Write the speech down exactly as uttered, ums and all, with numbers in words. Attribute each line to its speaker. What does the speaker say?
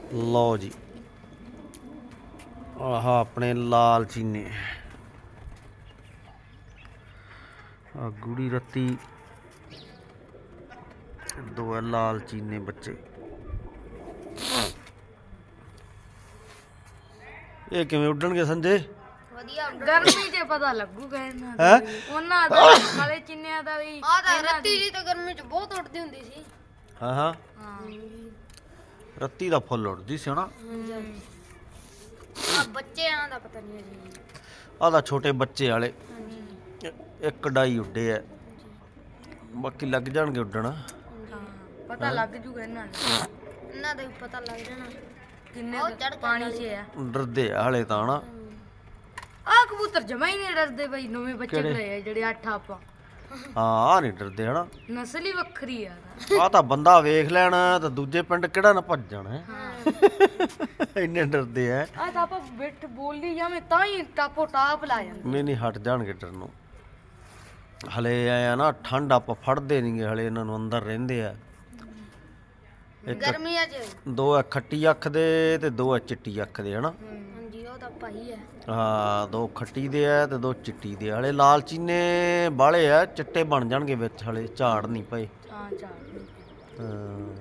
Speaker 1: लो जी आह अपने लाल चीने आ गुड़ी रत्ती दो है लाल चीने बच्चे। ये किवें उड्डणगे संजय?
Speaker 2: गर्मी च पता लगूगा ਇਹਨਾਂ ਦਾ
Speaker 1: हैं
Speaker 2: ਉਹਨਾਂ ਦਾ ਕਾਲੇ ਚਿੰਨਿਆਂ ਦਾ ਵੀ
Speaker 3: ਆ ਤਾਂ ਰੱਤੀ ਜੀ ਤਾਂ ਗਰਮੀ ਚ ਬਹੁਤ ਉੱਡਦੀ ਹੁੰਦੀ ਸੀ।
Speaker 1: हाँ हाँ
Speaker 2: ਹਾਂ
Speaker 1: रत्ती दा फुल उड़दी सी ना।
Speaker 3: ਆ ਬੱਚਿਆਂ ਦਾ ਪਤਾ ਨਹੀਂ ਜੀ।
Speaker 1: आ दा छोटे बच्चे वाले एक कढ़ाई उड्डे है बाकी लग जाणगे उड्डण।
Speaker 2: ਪਤਾ ਲੱਗ ਜੂਗਾ ਇਹਨਾਂ ਨੂੰ
Speaker 3: ਇਹਨਾਂ ਦਾ ਵੀ ਪਤਾ ਲੱਗ ਜਾਣਾ
Speaker 2: ਕਿੰਨੇ
Speaker 3: ਉਹ ਚੜ੍ਹ
Speaker 2: ਪਾਣੀ 'ਚ ਆ।
Speaker 1: डरदे आ हाले तां ना।
Speaker 2: ਆ ਕਬੂਤਰ ਜਮਾ ਹੀ ਨਹੀਂ ਡਰਦੇ ਬਈ ਨਵੇਂ ਬੱਚੇ
Speaker 1: ਕਿਹੜੇ?
Speaker 2: ਖੜੇ ਆ ਜਿਹੜੇ ਅੱਠ ਆਪਾਂ
Speaker 1: हाँ आ नहीं डरदे है ना।
Speaker 2: ਨਸਲ ਹੀ ਵੱਖਰੀ ਆ
Speaker 1: आ तां बंदा वेख लैण ते दूजे पिंड किहड़ा ना भज जाना है। इन्ने डरदे है।
Speaker 2: ਆ ਤਾਂ ਆਪਾਂ ਬਿੱਠ ਬੋਲੀ ਜਾਵੇਂ ਤਾਂ ਹੀ ਟਾਪੋ ਟਾਪ ਲਾ ਜਾਂਦੇ।
Speaker 1: नहीं नहीं हट जाणगे डरनों। हले आया ना ठंड आप फड़दे नहीं गे हले इन्हां नूं अंदर रहिंदे आ। एक
Speaker 3: ਗਰਮੀਆਂ ਚ
Speaker 1: दो है खट्टी अख दे ते दो है चिट्टी अख दे है ना।
Speaker 3: ਹਾਂਜੀ ਉਹ ਤਾਂ ਭਾਈ ਹੈ।
Speaker 1: हाँ दो खट्टी दे है ते दो चिट्टी दे हले लाल चीने बाले है चिट्टे बन जाणगे विच हले झाड़ नहीं पए।
Speaker 2: ਹਾਂ ਚਾਹ
Speaker 1: हाँ